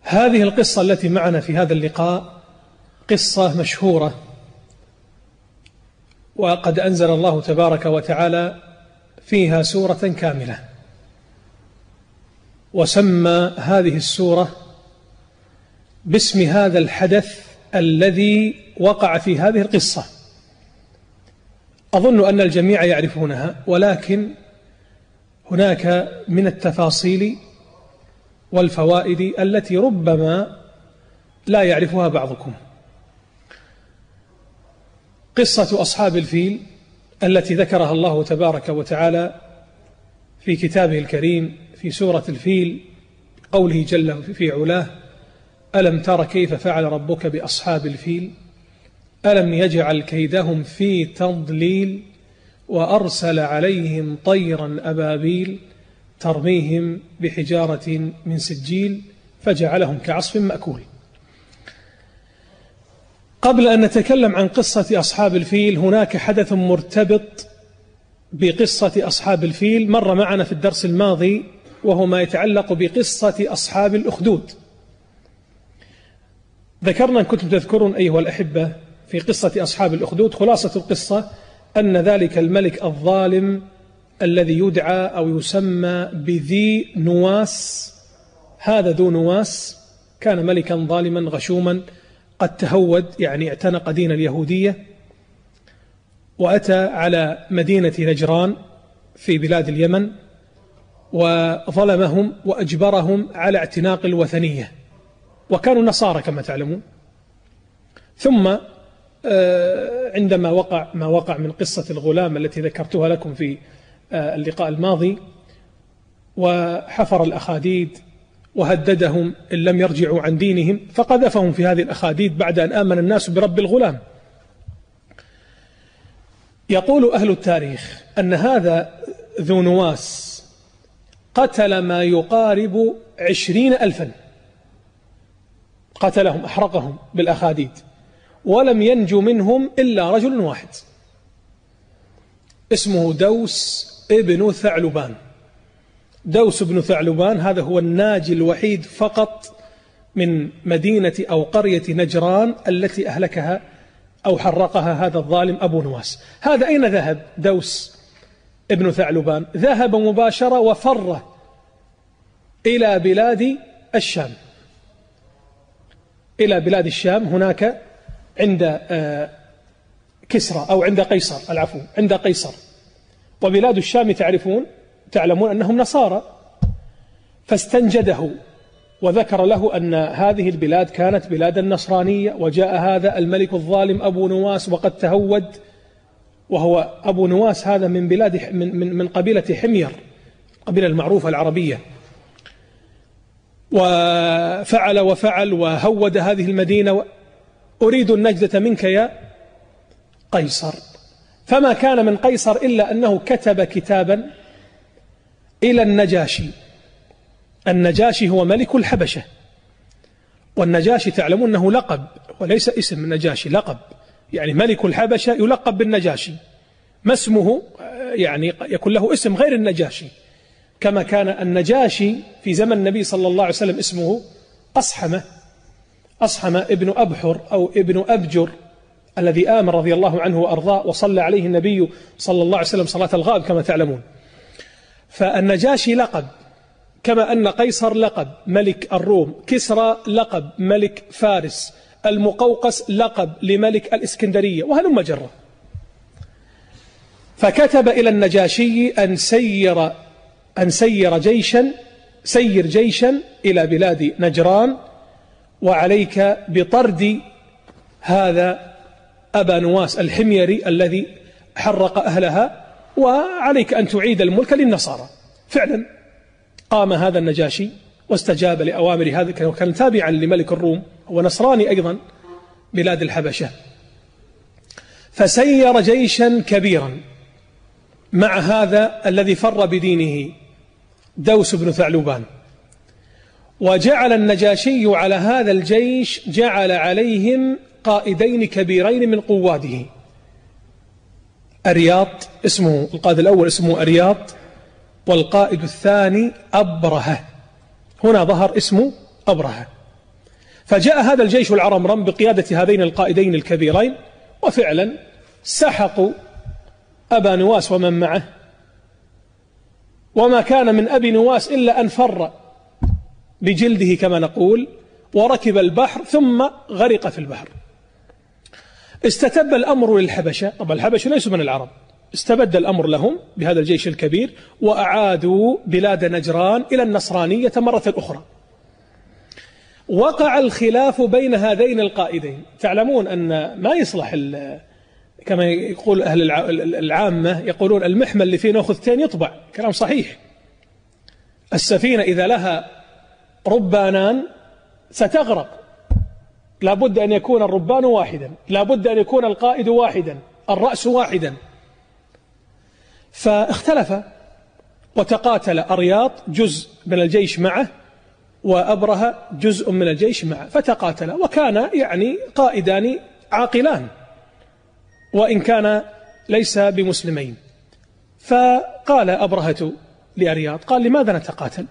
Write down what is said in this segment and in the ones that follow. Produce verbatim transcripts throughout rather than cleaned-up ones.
هذه القصة التي معنا في هذا اللقاء قصة مشهورة، وقد أنزل الله تبارك وتعالى فيها سورة كاملة، وسمى هذه السورة باسم هذا الحدث الذي وقع في هذه القصة. أظن أن الجميع يعرفونها، ولكن هناك من التفاصيل والفوائد التي ربما لا يعرفها بعضكم. قصة أصحاب الفيل التي ذكرها الله تبارك وتعالى في كتابه الكريم في سورة الفيل، قوله جل في علاه: ألم تر كيف فعل ربك بأصحاب الفيل ألم يجعل كيدهم في تضليل وأرسل عليهم طيرا أبابيل ترميهم بحجارة من سجيل فجعلهم كعصف مأكول. قبل أن نتكلم عن قصة أصحاب الفيل، هناك حدث مرتبط بقصة أصحاب الفيل مر معنا في الدرس الماضي، وهو ما يتعلق بقصة أصحاب الأخدود. ذكرنا، إن كنتم تذكرون أيها الأحبة، في قصة أصحاب الأخدود خلاصة القصة أن ذلك الملك الظالم الذي يدعى أو يسمى بذي نواس، هذا ذو نواس كان ملكا ظالما غشوما قد تهود، يعني اعتنق دين اليهودية، وأتى على مدينة نجران في بلاد اليمن وظلمهم وأجبرهم على اعتناق الوثنية، وكانوا نصارى كما تعلمون. ثم عندما وقع ما وقع من قصة الغلام التي ذكرتها لكم في اللقاء الماضي، وحفر الأخاديد وهددهم إن لم يرجعوا عن دينهم، فقذفهم في هذه الأخاديد بعد أن آمن الناس برب الغلام. يقول أهل التاريخ أن هذا ذو نواس قتل ما يقارب عشرين ألفا، قتلهم أحرقهم بالأخاديد، ولم ينجو منهم إلا رجل واحد اسمه دوس ابن ثعلبان. دوس ابن ثعلبان هذا هو الناجي الوحيد فقط من مدينة أو قرية نجران التي أهلكها أو حرقها هذا الظالم أبو نواس. هذا أين ذهب دوس ابن ثعلبان؟ ذهب مباشرة وفر إلى بلاد الشام، إلى بلاد الشام. هناك عند كسرى أو عند قيصر، العفو عند قيصر، وبلاد الشام تعرفون تعلمون أنهم نصارى، فاستنجده وذكر له أن هذه البلاد كانت بلاد النصرانية، وجاء هذا الملك الظالم أبو نواس وقد تهود، وهو أبو نواس هذا من بلاد من من, من قبيلة حمير، قبيلة المعروفة العربية، وفعل وفعل وهود هذه المدينة. أريد النجدة منك يا قيصر. فما كان من قيصر إلا أنه كتب كتابا إلى النجاشي. النجاشي هو ملك الحبشة، والنجاشي تعلمون أنه لقب وليس اسم. النجاشي لقب، يعني ملك الحبشة يلقب بالنجاشي، ما اسمه يعني يكون له اسم غير النجاشي، كما كان النجاشي في زمن النبي صلى الله عليه وسلم اسمه أصحمة، أصحمة ابن أبحر أو ابن أبجر، الذي آمن رضي الله عنه وأرضاه وصلى عليه النبي صلى الله عليه وسلم صلاة الغائب كما تعلمون. فالنجاشي لقب، كما أن قيصر لقب ملك الروم، كسرى لقب ملك فارس، المقوقس لقب لملك الإسكندرية، وهلم جرة. فكتب إلى النجاشي أن سير أن سير جيشا سير جيشا إلى بلاد نجران، وعليك بطرد هذا أبا نواس الحميري الذي حرق أهلها، وعليك أن تعيد الملك للنصارى. فعلا قام هذا النجاشي واستجاب لأوامر هذا، وكان تابعا لملك الروم ونصراني أيضا بلاد الحبشة. فسير جيشا كبيرا مع هذا الذي فر بدينه دوس بن ثعلبان، وجعل النجاشي على هذا الجيش جعل عليهم قائدين كبيرين من قواده. أرياط اسمه القائد الأول اسمه أرياط، والقائد الثاني أبرهة. هنا ظهر اسمه أبرهة، فجاء هذا الجيش العرمرم بقيادة هذين القائدين الكبيرين، وفعلا سحقوا أبا نواس ومن معه، وما كان من أبي نواس إلا أن فر بجلده كما نقول، وركب البحر ثم غرق في البحر. استتب الأمر للحبشة، طبعا الحبشة ليسوا من العرب، استبد الأمر لهم بهذا الجيش الكبير، وأعادوا بلاد نجران إلى النصرانية مرة أخرى. وقع الخلاف بين هذين القائدين. تعلمون أن ما يصلح، كما يقول أهل العامة يقولون المحمل اللي فيه نخذتين يطبع، كلام صحيح. السفينة إذا لها ربانان ستغرق، لا بد أن يكون الربان واحدا، لا بد أن يكون القائد واحدا، الرأس واحدا. فاختلف وتقاتل أرياط جزء من الجيش معه، وأبرهة جزء من الجيش معه، فتقاتل، وكان يعني قائدان عاقلان وإن كان ليس بمسلمين. فقال أبرهة لأرياط، قال لماذا نتقاتل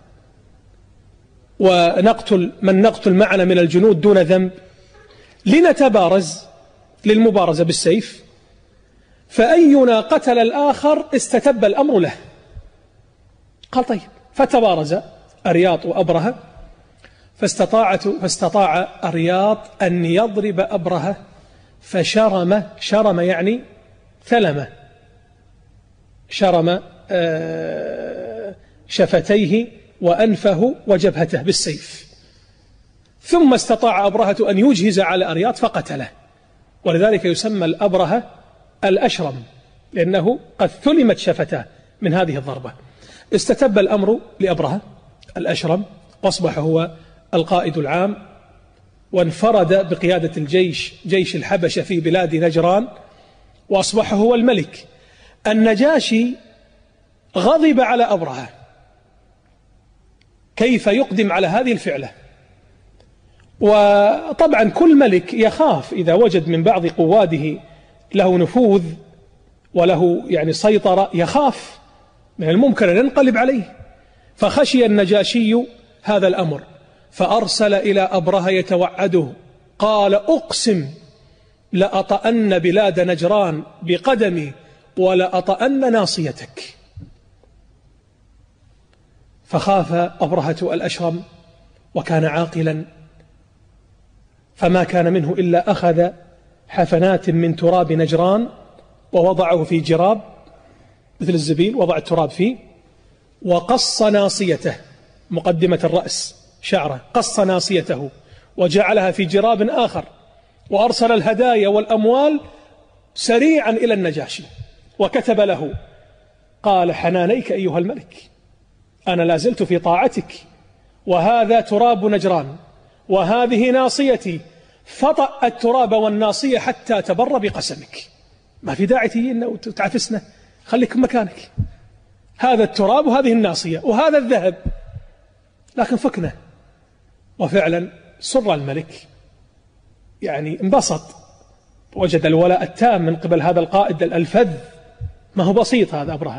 ونقتل من نقتل معنا من الجنود دون ذنب؟ لنتبارز للمبارزة بالسيف، فأينا قتل الآخر استتب الأمر له. قال طيب. فتبارز أرياط وأبرهة، فاستطاعت فاستطاع أرياط أن يضرب أبرهة فشرم، شرم يعني ثلم، شرم شفتيه وأنفه وجبهته بالسيف. ثم استطاع أبرهة أن يجهز على أرياط فقتله، ولذلك يسمى الأبرهة الأشرم، لأنه قد ثلمت شفتاه من هذه الضربة. استتب الأمر لأبرهة الأشرم، وأصبح هو القائد العام، وانفرد بقيادة الجيش، جيش الحبشة في بلاد نجران، وأصبح هو الملك. النجاشي غضب على أبرهة، كيف يقدم على هذه الفعلة؟ وطبعا كل ملك يخاف إذا وجد من بعض قواده له نفوذ وله يعني سيطرة، يخاف من الممكن أن ينقلب عليه. فخشي النجاشي هذا الأمر، فأرسل إلى أبرهة يتوعده، قال أقسم لأطأن بلاد نجران بقدمي ولأطأن ناصيتك. فخاف أبرهة الأشرم وكان عاقلا، فما كان منه إلا أخذ حفنات من تراب نجران ووضعه في جراب مثل الزبيل، وضع التراب فيه، وقص ناصيته، مقدمة الرأس شعره، قص ناصيته وجعلها في جراب آخر، وأرسل الهدايا والأموال سريعا إلى النجاشي، وكتب له قال حنانيك أيها الملك، أنا لازلت في طاعتك، وهذا تراب نجران وهذه ناصيتي، فطأ التراب والناصية حتى تبر بقسمك، ما في داعي تجينا وتعفسنا، خليك مكانك، هذا التراب وهذه الناصية وهذا الذهب، لكن فكنا. وفعلا سر الملك، يعني انبسط، وجد الولاء التام من قبل هذا القائد الفذ، ما هو بسيط هذا أبرهة،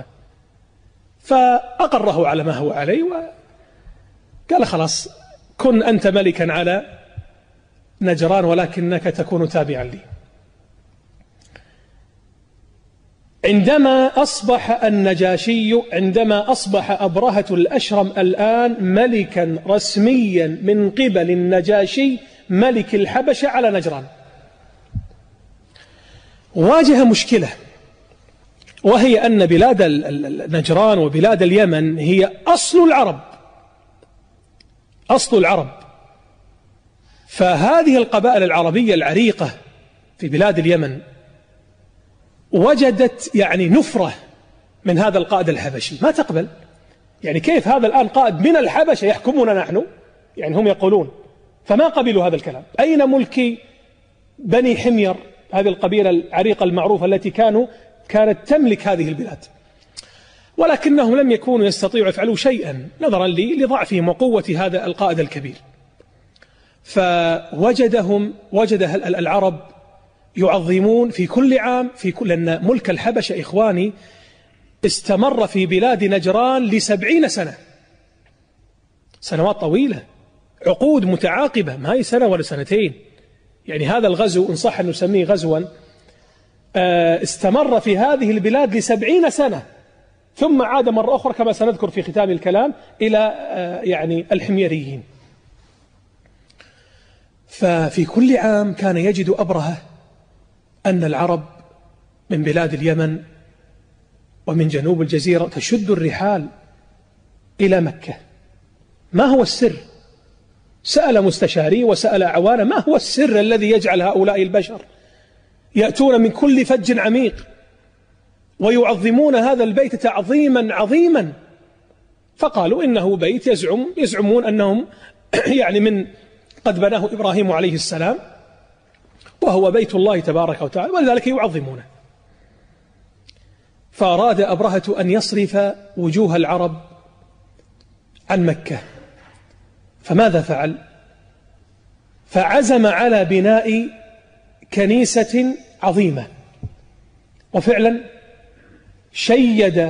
فأقره على ما هو عليه، وقال خلاص كن أنت ملكا على نجران ولكنك تكون تابعا لي. عندما أصبح النجاشي، عندما أصبح أبرهة الأشرم الآن ملكا رسميا من قبل النجاشي ملك الحبشة على نجران، واجه مشكلة، وهي أن بلاد نجران وبلاد اليمن هي أصل العرب، أصل العرب. فهذه القبائل العربية العريقة في بلاد اليمن وجدت يعني نفرة من هذا القائد الحبشي، ما تقبل، يعني كيف هذا الآن قائد من الحبشة يحكمنا نحن، يعني هم يقولون، فما قبلوا هذا الكلام. أين ملك بني حمير، هذه القبيلة العريقة المعروفة التي كانوا كانت تملك هذه البلاد؟ ولكنهم لم يكونوا يستطيعوا يفعلوا شيئا نظرا لضعفهم وقوة هذا القائد الكبير. فوجدهم وجد العرب يعظمون في كل عام في كل، لأن ملك الحبشة إخواني استمر في بلاد نجران لسبعين سنة، سنوات طويلة، عقود متعاقبة، ما هي سنة ولا سنتين. يعني هذا الغزو إن صح أن نسميه غزوا استمر في هذه البلاد لسبعين سنة، ثم عاد مرة أخرى كما سنذكر في ختام الكلام إلى يعني الحميريين. ففي كل عام كان يجد أبرهة أن العرب من بلاد اليمن ومن جنوب الجزيرة تشد الرحال إلى مكة. ما هو السر؟ سأل مستشاري وسأل أعوانه ما هو السر الذي يجعل هؤلاء البشر يأتون من كل فج عميق ويعظمون هذا البيت تعظيما عظيما؟ فقالوا إنه بيت يزعم يزعمون أنهم يعني من قد بناه إبراهيم عليه السلام، وهو بيت الله تبارك وتعالى، ولذلك يعظمونه. فأراد أبرهة أن يصرف وجوه العرب عن مكة، فماذا فعل؟ فعزم على بناء كنيسة عظيمة، وفعلا شيد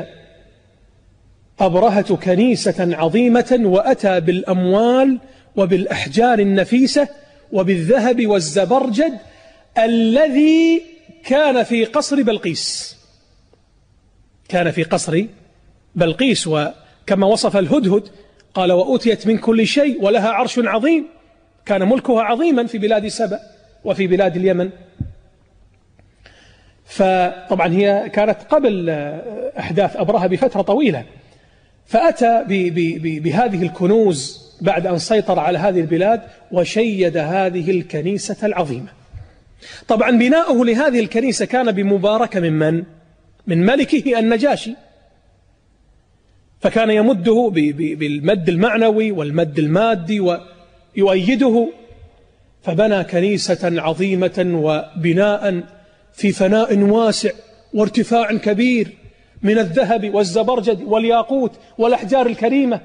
أبرهة كنيسة عظيمة، وأتى بالأموال وبالأحجار النفيسة وبالذهب والزبرجد الذي كان في قصر بلقيس. كان في قصر بلقيس، وكما وصف الهدهد قال وأوتيت من كل شيء ولها عرش عظيم. كان ملكها عظيما في بلاد سبأ وفي بلاد اليمن. فطبعا هي كانت قبل أحداث أبرهة بفترة طويلة، فأتى بهذه الكنوز بعد أن سيطر على هذه البلاد وشيد هذه الكنيسة العظيمة. طبعا بناؤه لهذه الكنيسة كان بمباركة من من؟ من ملكه النجاشي، فكان يمده بالمد المعنوي والمد المادي ويؤيده، فبنى كنيسة عظيمة وبناء في فناء واسع وارتفاع كبير من الذهب والزبرجد والياقوت والأحجار الكريمة.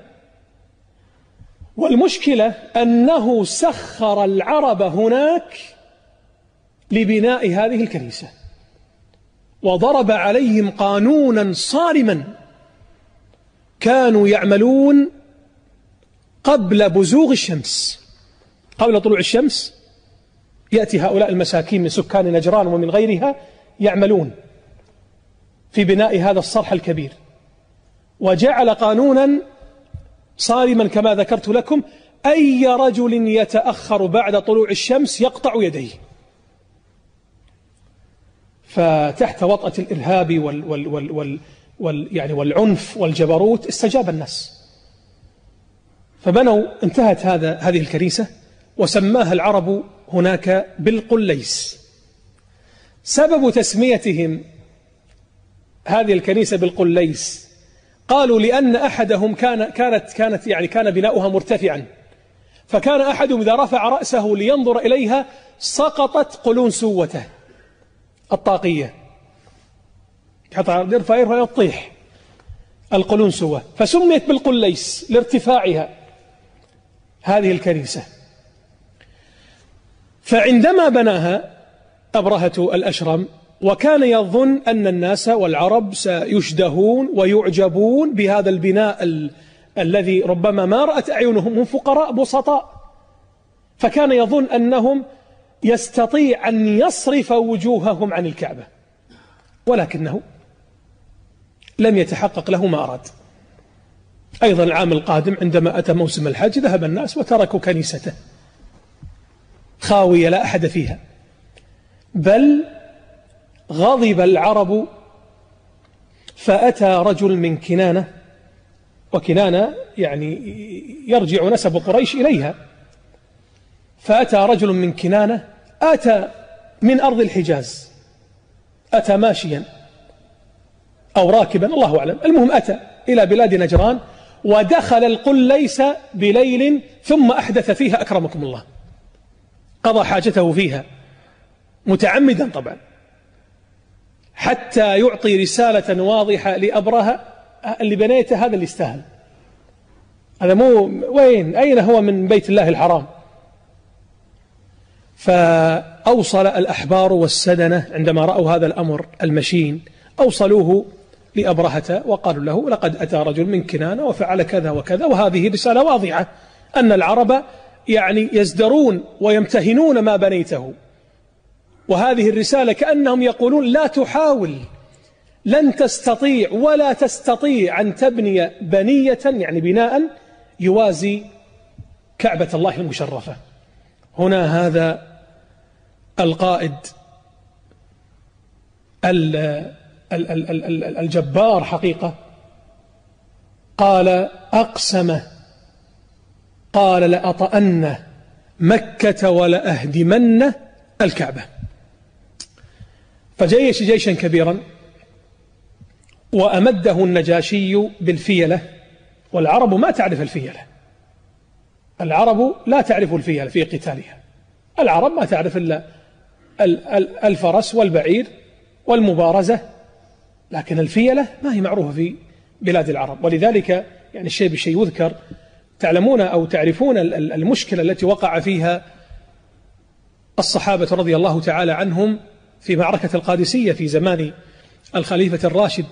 والمشكلة أنه سخر العرب هناك لبناء هذه الكنيسة، وضرب عليهم قانونا صارما. كانوا يعملون قبل بزوغ الشمس، قبل طلوع الشمس يأتي هؤلاء المساكين من سكان نجران ومن غيرها يعملون في بناء هذا الصرح الكبير، وجعل قانونا صارما كما ذكرت لكم: أي رجل يتأخر بعد طلوع الشمس يقطع يديه. فتحت وطأة الإرهاب وال وال وال وال وال يعني والعنف والجبروت استجاب الناس، فبنوا انتهت هذا هذه الكنيسة وسماها العرب هناك بالقليس. سبب تسميتهم هذه الكنيسة بالقليس قالوا لأن أحدهم كان كانت كانت يعني كان بناؤها مرتفعا، فكان أحدهم إذا رفع رأسه لينظر إليها سقطت قلنسوته الطاقية، حتى يرفع يرفع يطيح القلنسوة، فسميت بالقليس لارتفاعها هذه الكنيسة. فعندما بناها أبرهة الأشرم وكان يظن أن الناس والعرب سيشدهون ويعجبون بهذا البناء ال الذي ربما ما رأت أعينهم، هم فقراء بسطاء، فكان يظن أنهم يستطيع أن يصرف وجوههم عن الكعبة، ولكنه لم يتحقق له ما أراد. أيضا العام القادم عندما أتى موسم الحج ذهب الناس وتركوا كنيسته خاوية لا أحد فيها، بل غضب العرب فأتى رجل من كنانة، وكنانة يعني يرجع نسب قريش إليها، فأتى رجل من كنانة أتى من أرض الحجاز، أتى ماشيا أو راكبا الله أعلم، المهم أتى إلى بلاد نجران ودخل القليس بليل ثم أحدث فيها أكرمكم الله، قضى حاجته فيها متعمدا طبعا، حتى يعطي رسالة واضحة لأبرهة: اللي بنيته هذا اللي يستاهل، هذا مو وين أين هو من بيت الله الحرام. فأوصل الأحبار والسدنة عندما رأوا هذا الأمر المشين أوصلوه لأبرهة وقالوا له: لقد أتى رجل من كنانة وفعل كذا وكذا، وهذه رسالة واضحة أن العرب يعني يزدرون ويمتهنون ما بنيته. وهذه الرسالة كأنهم يقولون لا تحاول، لن تستطيع ولا تستطيع أن تبني بنية يعني بناء يوازي كعبة الله المشرفة. هنا هذا القائد الجبار حقيقة قال أقسم، قال لأطأن مكة ولأهدمن الكعبة. فجيش جيشا كبيرا وأمده النجاشي بالفيلة، والعرب ما تعرف الفيلة، العرب لا تعرف الفيلة في قتالها، العرب ما تعرف إلا الفرس والبعير والمبارزة، لكن الفيلة ما هي معروفة في بلاد العرب. ولذلك يعني الشيء بالشيء يذكر، تعلمون أو تعرفون المشكلة التي وقع فيها الصحابة رضي الله تعالى عنهم في معركة القادسية في زمان الخليفة الراشد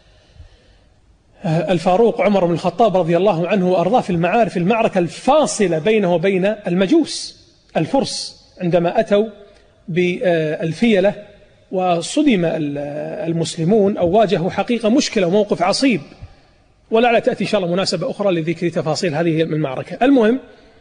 الفاروق عمر بن الخطاب رضي الله عنه وأرضاه في المعارف المعركة الفاصلة بينه وبين المجوس الفرس عندما أتوا بالفيلة وصدم المسلمون أو واجهوا حقيقة مشكلة وموقف عصيب، ولعل تأتي إن شاء الله مناسبة أخرى لذكر تفاصيل هذه المعركة. المهم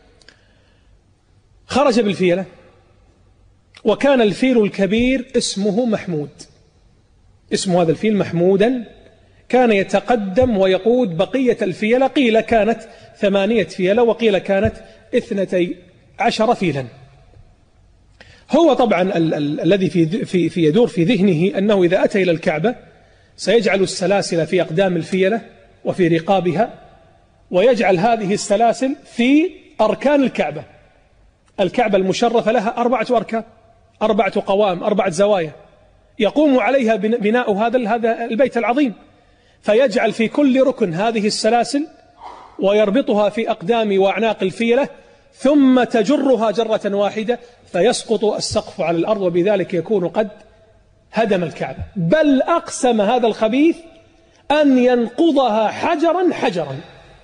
خرج بالفيلة، وكان الفيل الكبير اسمه محمود، اسم هذا الفيل محمودا، كان يتقدم ويقود بقية الفيلة، قيل كانت ثمانية فيلة وقيل كانت اثنتي عشر فيلا. هو طبعا ال ال الذي في, في, في يدور في ذهنه أنه إذا أتى إلى الكعبة سيجعل السلاسل في أقدام الفيلة وفي رقابها، ويجعل هذه السلاسل في أركان الكعبة. الكعبة المشرفة لها أربعة أركان، أربعة قوائم، أربعة زوايا يقوم عليها بناء هذا هذا البيت العظيم، فيجعل في كل ركن هذه السلاسل ويربطها في أقدام وأعناق الفيلة، ثم تجرها جرة واحدة فيسقط السقف على الأرض، وبذلك يكون قد هدم الكعبة. بل أقسم هذا الخبيث أن ينقضها حجرا حجرا.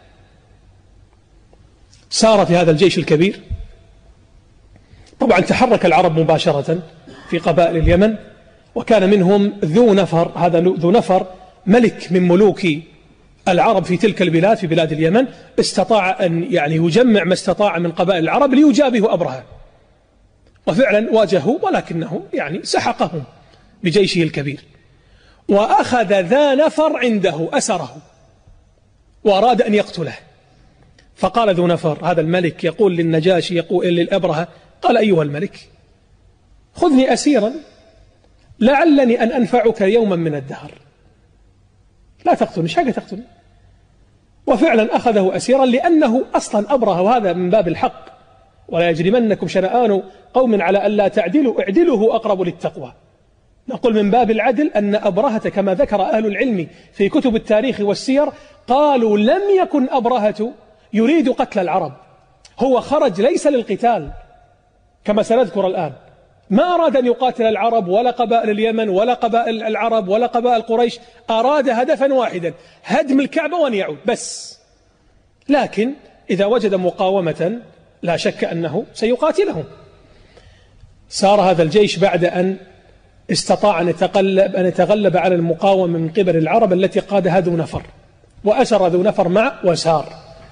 سار في هذا الجيش الكبير، طبعا تحرك العرب مباشرة في قبائل اليمن، وكان منهم ذو نفر، هذا ذو نفر ملك من ملوك العرب في تلك البلاد في بلاد اليمن، استطاع أن يعني يجمع ما استطاع من قبائل العرب ليجابه أبرهة، وفعلا واجهوا ولكنه يعني سحقهم بجيشه الكبير، وأخذ ذا نفر عنده أسره وأراد أن يقتله. فقال ذو نفر هذا الملك يقول للنجاشي يقول للأبرهة، قال أيها الملك خذني أسيرا لعلني أن أنفعك يوما من الدهر، لا تقتلني، ايش حاجة تقتلني؟ وفعلا أخذه أسيرا لأنه أصلا أبرهة، وهذا من باب الحق، ولا يجرمنكم شنآن قوم على ألا تعدلوا اعدلوا أقرب للتقوى. نقول من باب العدل أن أبرهة كما ذكر أهل العلم في كتب التاريخ والسير قالوا لم يكن أبرهة يريد قتل العرب، هو خرج ليس للقتال كما سنذكر الآن، ما أراد أن يقاتل العرب ولا قبائل اليمن ولا قبائل العرب ولا قبائل قريش، أراد هدفا واحدا هدم الكعبة وأن يعود بس. لكن إذا وجد مقاومة لا شك أنه سيقاتلهم. سار هذا الجيش بعد أن استطاع أن يتغلب, أن يتغلب على المقاومة من قبل العرب التي قادها ذو نفر، وأسر ذو نفر معه وسار.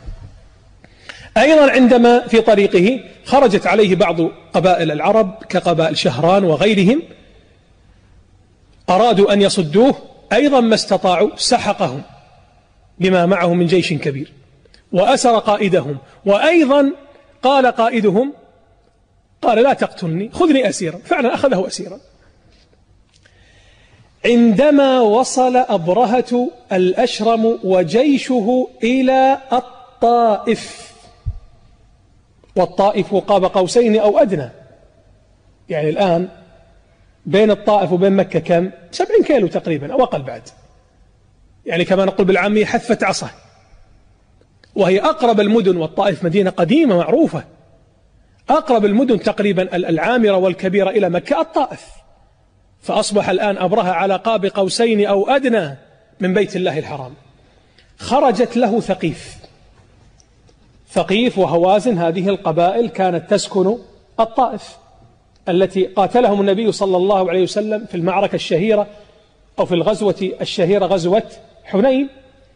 أيضا عندما في طريقه خرجت عليه بعض قبائل العرب كقبائل شهران وغيرهم، أرادوا أن يصدوه، أيضا ما استطاعوا، سحقهم بما معه من جيش كبير وأسر قائدهم. وأيضا قال قائدهم قال لا تقتلني خذني أسيرا، فعلا أخذه أسيرا. عندما وصل أبرهة الأشرم وجيشه إلى الطائف، والطائف قاب قوسين أو أدنى، يعني الآن بين الطائف وبين مكة كم؟ سبعين كيلو تقريبا أو أقل بعد، يعني كما نقول بالعامية حفة عصا، وهي أقرب المدن، والطائف مدينة قديمة معروفة، أقرب المدن تقريبا العامرة والكبيرة إلى مكة الطائف، فأصبح الآن أبرهة على قاب قوسين أو أدنى من بيت الله الحرام. خرجت له ثقيف، ثقيف وهوازن هذه القبائل كانت تسكن الطائف التي قاتلهم النبي صلى الله عليه وسلم في المعركة الشهيرة أو في الغزوة الشهيرة غزوة حنين.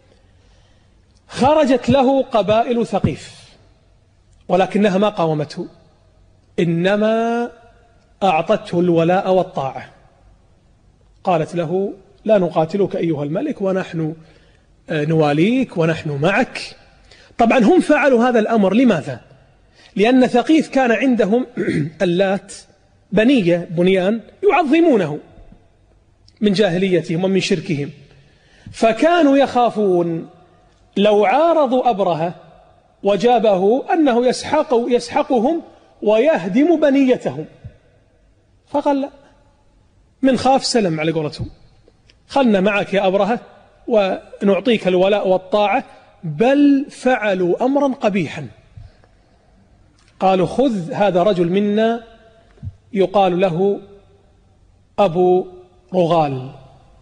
خرجت له قبائل ثقيف ولكنها ما قاومته، إنما أعطته الولاء والطاعة. قالت له لا نقاتلك أيها الملك ونحن نواليك ونحن معك. طبعا هم فعلوا هذا الأمر لماذا؟ لأن ثقيف كان عندهم اللات بنية بنيان يعظمونه من جاهليتهم ومن شركهم، فكانوا يخافون لو عارضوا أبرهة وجابه أنه يسحق يسحقهم ويهدم بنيتهم، فقال لا، من خاف سلم على قولتهم، خلنا معك يا أبرهة ونعطيك الولاء والطاعة. بل فعلوا أمرا قبيحا، قالوا خذ هذا رجل منا يقال له أبو رغال.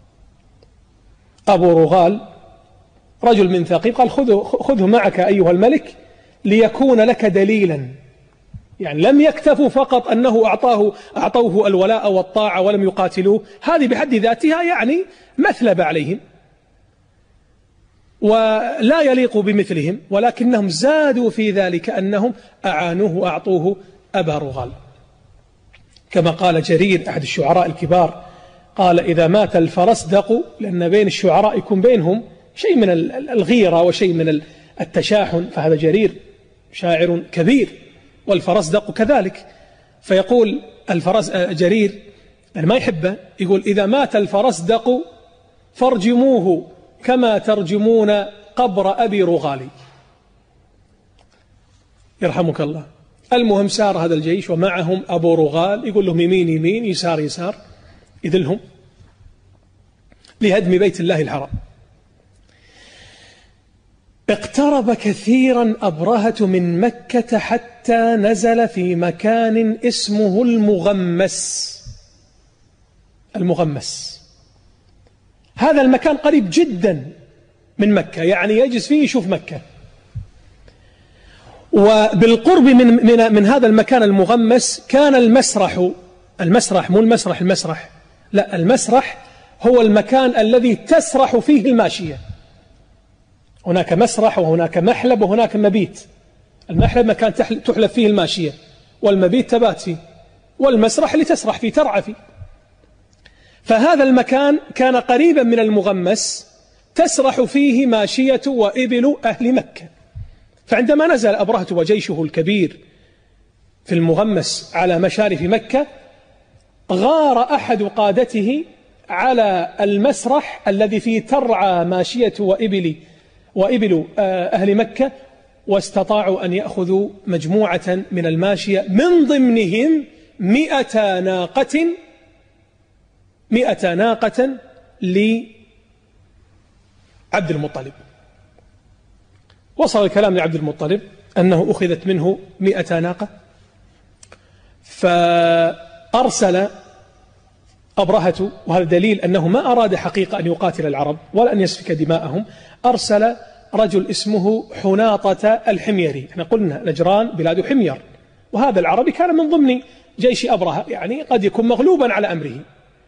أبو رغال رجل من ثقيف، قال خذه, خذه معك أيها الملك ليكون لك دليلا. يعني لم يكتفوا فقط أنه أعطاه أعطوه الولاء والطاعة ولم يقاتلوه، هذه بحد ذاتها يعني مثلب عليهم ولا يليق بمثلهم، ولكنهم زادوا في ذلك أنهم أعانوه وأعطوه أبا رغال. كما قال جرير أحد الشعراء الكبار، قال إذا مات الفرسدق، لأن بين الشعراء يكون بينهم شيء من الغيرة وشيء من التشاحن، فهذا جرير شاعر كبير والفرسدق كذلك، فيقول الفرس جرير يعني ما يحبه، يقول إذا مات الفرسدق فارجموه كما ترجمون قبر أبي رغالي. يرحمك الله. المهم سار هذا الجيش ومعهم أبو رغال، يقول لهم يمين يمين يسار يسار، يذلهم لهدم بيت الله الحرام. اقترب كثيرا أبرهة من مكة حتى نزل في مكان اسمه المغمس. المغمس هذا المكان قريب جدا من مكة، يعني يجلس فيه يشوف مكة. وبالقرب من, من, من هذا المكان المغمس كان المسرح. المسرح مو المسرح المسرح لا، المسرح هو المكان الذي تسرح فيه الماشية. هناك مسرح وهناك محلب وهناك مبيت. المحلب مكان تحلب فيه الماشية، والمبيت تبات فيه، والمسرح اللي تسرح فيه ترعى فيه. فهذا المكان كان قريبا من المغمس تسرح فيه ماشية وإبل أهل مكة. فعندما نزل أبرهة وجيشه الكبير في المغمس على مشارف مكة، غار أحد قادته على المسرح الذي فيه ترعى ماشية وإبل وإبل أهل مكة، واستطاعوا أن يأخذوا مجموعة من الماشية، من ضمنهم مئة ناقة مئة ناقة لعبد المطلب. وصل الكلام لعبد المطلب أنه أخذت منه مئة ناقة، فأرسل أبرهة، وهذا دليل أنه ما أراد حقيقة أن يقاتل العرب ولا أن يسفك دماءهم، أرسل رجل اسمه حناطة الحميري. احنا قلنا نجران بلاد حمير، وهذا العربي كان من ضمن جيش أبرهة، يعني قد يكون مغلوبا على أمره.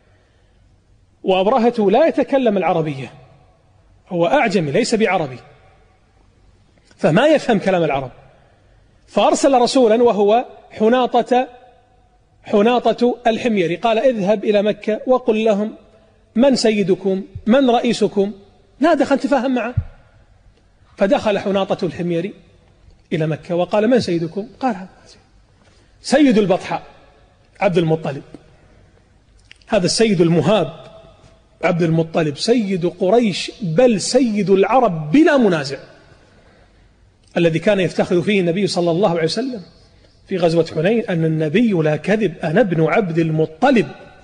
وأبرهة لا يتكلم العربية، هو أعجمي ليس بعربي، فما يفهم كلام العرب. فأرسل رسولا وهو حناطة حناطة الحميري، قال اذهب إلى مكة وقل لهم من سيدكم من رئيسكم، نادى خلنا نتفاهم معه. فدخل حناطة الحميري إلى مكة وقال من سيدكم؟ قال هذا سيد البطحاء عبد المطلب، هذا السيد المهاب عبد المطلب سيد قريش، بل سيد العرب بلا منازع، الذي كان يفتخر فيه النبي صلى الله عليه وسلم في غزوة حنين أن النبي لا كذب أنا ابن عبد المطلب.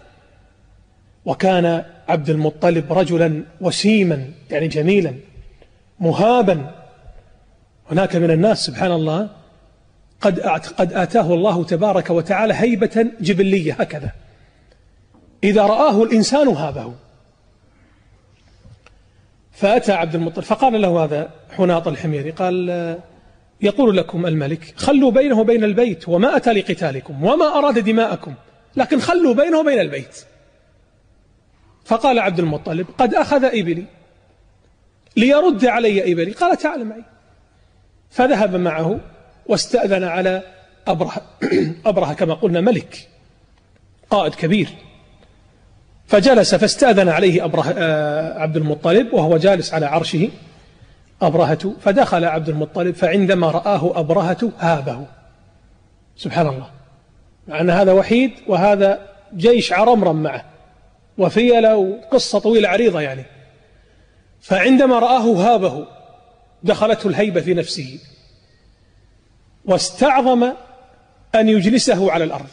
وكان عبد المطلب رجلا وسيما، يعني جميلا مهابا. هناك من الناس سبحان الله قد قد آتاه الله تبارك وتعالى هيبة جبلية هكذا، إذا رآه الإنسان هابه. فأتى عبد المطلب فقال له هذا حناط الحميري، قال يقول لكم الملك خلوا بينه وبين البيت، وما أتى لقتالكم وما أراد دماءكم، لكن خلوا بينه وبين البيت. فقال عبد المطلب قد أخذ إبلي ليرد علي إبلي. قال تعال معي. فذهب معه واستأذن على أبرهة. أبرهة كما قلنا ملك قائد كبير، فجلس فاستأذن عليه أبرهة عبد المطلب وهو جالس على عرشه أبرهة. فدخل عبد المطلب فعندما رآه أبرهة هابه. سبحان الله، مع أن هذا وحيد وهذا جيش عرمرم معه وفيلة وقصة طويلة عريضة يعني. فعندما رآه هابه، دخلته الهيبة في نفسه واستعظم أن يجلسه على الأرض.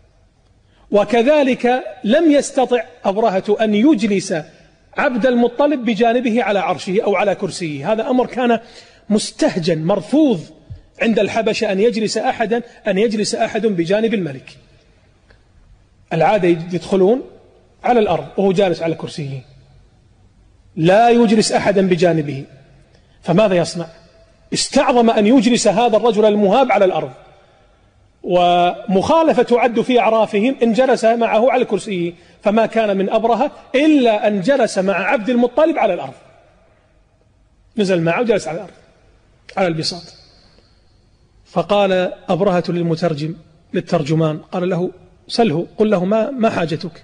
وكذلك لم يستطع أبرهة أن يجلس عبد المطلب بجانبه على عرشه أو على كرسيه. هذا أمر كان مستهجن مرفوض عند الحبشة، أن يجلس أحدا أن يجلس أحد بجانب الملك. العادة يدخلون على الأرض وهو جالس على كرسيه، لا يجلس أحدا بجانبه. فماذا يصنع؟ استعظم أن يجلس هذا الرجل المهاب على الأرض، ومخالفة تعد في أعرافهم إن جلس معه على كرسيه. فما كان من أبرهة إلا أن جلس مع عبد المطلب على الأرض، نزل معه وجلس على الأرض على البساط. فقال أبرهة للمترجم للترجمان، قال له سله قل له ما, ما حاجتك؟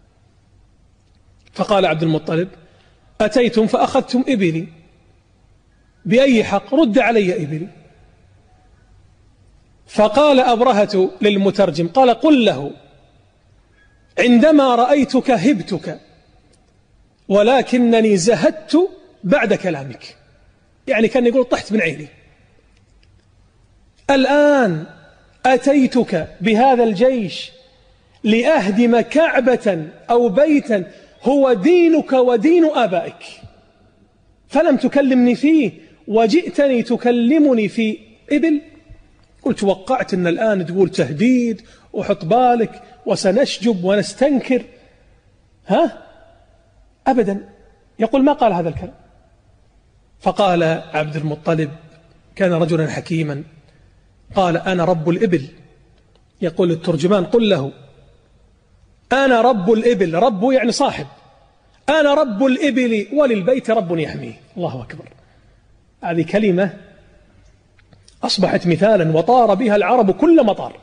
فقال عبد المطلب أتيتم فأخذتم إبلي، بأي حق؟ رد علي إبلي. فقال أبرهة للمترجم قال قل له عندما رأيتك هبتك، ولكنني زهدت بعد كلامك. يعني كان يقول طحت من عيني. الآن أتيتك بهذا الجيش لأهدم كعبة أو بيتا هو دينك ودين آبائك، فلم تكلمني فيه وجئتني تكلمني في إبل. قلت وقعت أن الآن تقول تهديد وحط بالك وسنشجب ونستنكر. ها أبدا، يقول ما قال هذا الكلام. فقال عبد المطلب كان رجلا حكيما، قال أنا رب الإبل. يقول الترجمان قل له أنا رب الإبل، رب يعني صاحب، أنا رب الإبل وللبيت رب يحميه. الله أكبر. هذه كلمة أصبحت مثالا وطار بها العرب كل مطار.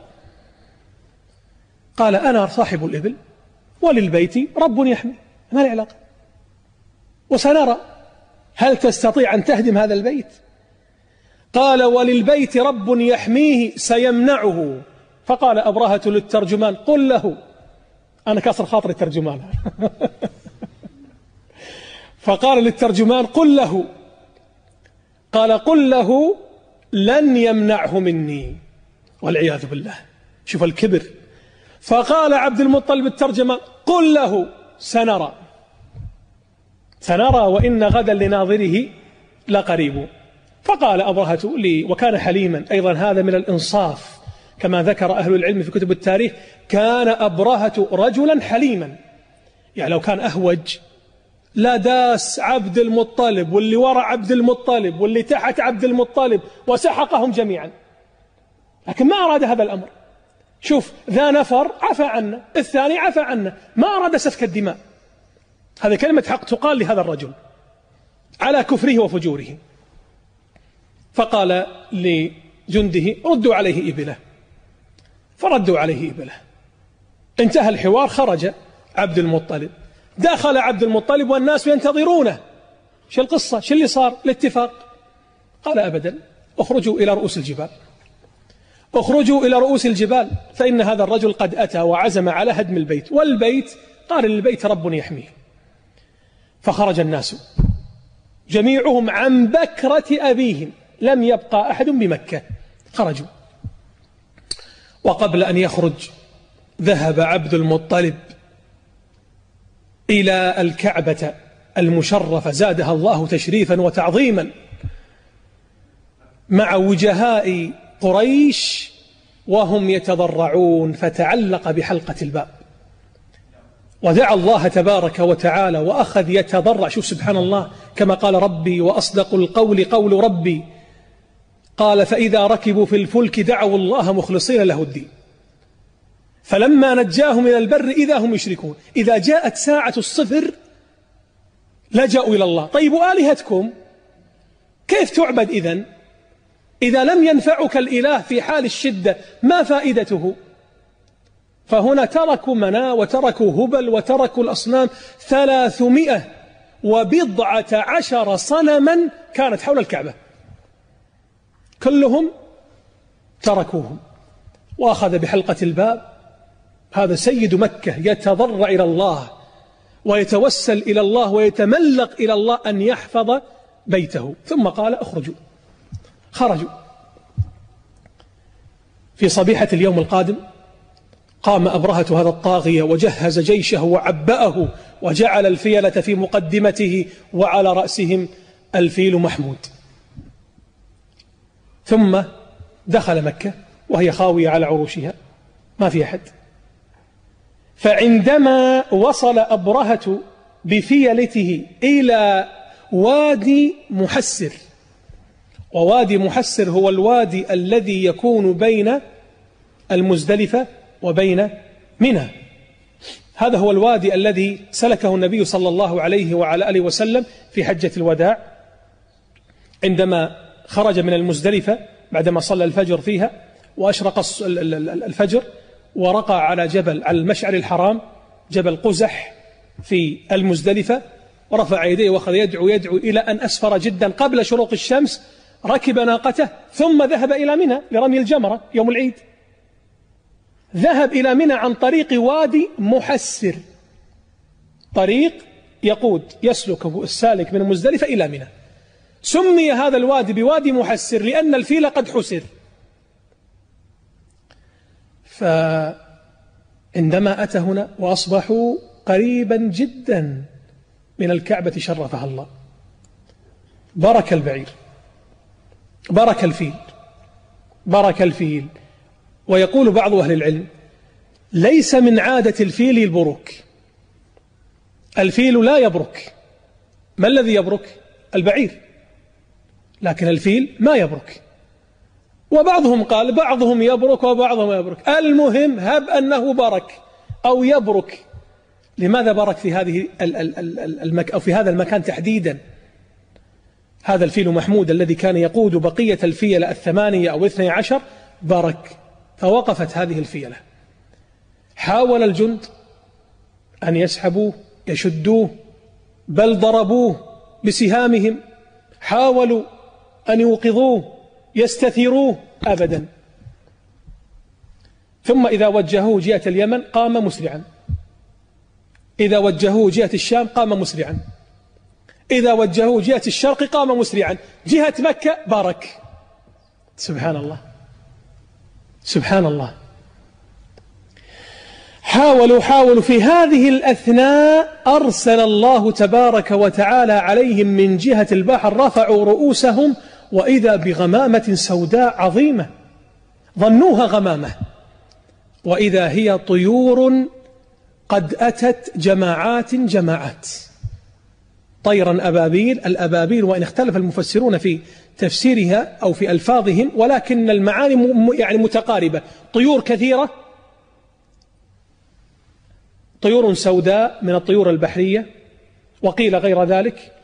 قال أنا صاحب الإبل وللبيت رب يحميه. ما العلاقة؟ وسنرى هل تستطيع أن تهدم هذا البيت؟ قال وللبيت رب يحميه سيمنعه. فقال أبرهة للترجمان قل له، أنا كسر خاطر الترجمان فقال للترجمان قل له، قال قل له لن يمنعه مني، والعياذ بالله. شوف الكبر. فقال عبد المطلب الترجمان قل له سنرى سنرى وإن غدا لناظره لقريب. فقال أبرهة لي، وكان حليما أيضا، هذا من الإنصاف كما ذكر أهل العلم في كتب التاريخ. كان أبرهة رجلا حليما، يعني لو كان أهوج لا داس عبد المطلب واللي وراء عبد المطلب واللي تحت عبد المطلب وسحقهم جميعا، لكن ما أراد هذا الأمر. شوف ذا نفر عفى عنا، الثاني عفى عنا، ما أراد سفك الدماء. هذه كلمة حق تقال لهذا الرجل على كفره وفجوره. فقال لجنده ردوا عليه إبله، فردوا عليه إبله. انتهى الحوار، خرج عبد المطلب، دخل عبد المطلب والناس ينتظرونه. شو القصة؟ شو اللي صار؟ الاتفاق. قال أبدا، اخرجوا إلى رؤوس الجبال، اخرجوا إلى رؤوس الجبال، فإن هذا الرجل قد أتى وعزم على هدم البيت، والبيت قال للبيت رب يحميه. فخرج الناس جميعهم عن بكرة أبيهم، لم يبقى أحد بمكة، خرجوا. وقبل أن يخرج ذهب عبد المطلب إلى الكعبة المشرفة زادها الله تشريفا وتعظيما مع وجهاء قريش وهم يتضرعون، فتعلق بحلقة الباب ودعا الله تبارك وتعالى وأخذ يتضرع. شوف سبحان الله، كما قال ربي وأصدق القول قول ربي قال فإذا ركبوا في الفلك دعوا الله مخلصين له الدين فلما نجاهم إلى البر إذا هم يشركون. إذا جاءت ساعة الصفر لجأوا إلى الله. طيب آلهتكم كيف تعبد إذن؟ إذا لم ينفعك الإله في حال الشدة ما فائدته؟ فهنا تركوا مناة وتركوا هبل وتركوا الأصنام. ثلاثمائة وبضعة عشر صنما كانت حول الكعبة كلهم تركوهم. وأخذ بحلقة الباب هذا سيد مكة يتضرع إلى الله ويتوسل إلى الله ويتملق إلى الله أن يحفظ بيته. ثم قال اخرجوا. خرجوا. في صبيحة اليوم القادم قام أبرهة هذا الطاغية وجهز جيشه وعبأه وجعل الفيلة في مقدمته وعلى رأسهم الفيل محمود. ثم دخل مكة وهي خاوية على عروشها ما في أحد. فعندما وصل أبرهة بفيلته إلى وادي محسر، ووادي محسر هو الوادي الذي يكون بين المزدلفة وبين منى، هذا هو الوادي الذي سلكه النبي صلى الله عليه وعلى آله وسلم في حجة الوداع عندما خرج من المزدلفة بعدما صلى الفجر فيها وأشرق الفجر ورقى على جبل على المشعر الحرام جبل قزح في المزدلفة ورفع يديه وأخذ يدعو يدعو إلى أن أسفر جدا قبل شروق الشمس. ركب ناقته ثم ذهب إلى منى لرمي الجمرة يوم العيد. ذهب إلى منى عن طريق وادي محسر، طريق يقود يسلكه السالك من المزدلفة إلى منى. سمي هذا الوادي بوادي محسر لأن الفيل قد حسر. فعندما أتى هنا وأصبحوا قريبا جدا من الكعبة شرفها الله، برك البعير برك الفيل برك الفيل. ويقول بعض أهل العلم ليس من عادة الفيل البروك، الفيل لا يبرك. ما الذي يبرك؟ البعير، لكن الفيل ما يبرك. وبعضهم قال بعضهم يبرك وبعضهم يبرك، المهم هب أنه برك أو يبرك. لماذا برك في هذه المك... أو في هذا المكان تحديدا؟ هذا الفيل محمود الذي كان يقود بقية الفيلة الثمانية أو اثني عشر برك. فوقفت هذه الفيلة، حاول الجند أن يسحبوه يشدوه بل ضربوه بسهامهم، حاولوا أن يوقظوه يستثيروه أبدا. ثم إذا وجهوه جهة اليمن قام مسرعا، إذا وجهوه جهة الشام قام مسرعا، إذا وجهوه جهة الشرق قام مسرعا، جهة مكة بارك. سبحان الله سبحان الله. حاولوا حاولوا في هذه الأثناء أرسل الله تبارك وتعالى عليهم من جهة البحر، رفعوا رؤوسهم وإذا بغمامة سوداء عظيمة ظنوها غمامة، وإذا هي طيور قد أتت جماعات جماعات، طيرا أبابيل. الأبابيل وإن اختلف المفسرون في تفسيرها أو في ألفاظهم ولكن المعاني يعني متقاربة، طيور كثيرة، طيور سوداء من الطيور البحرية وقيل غير ذلك.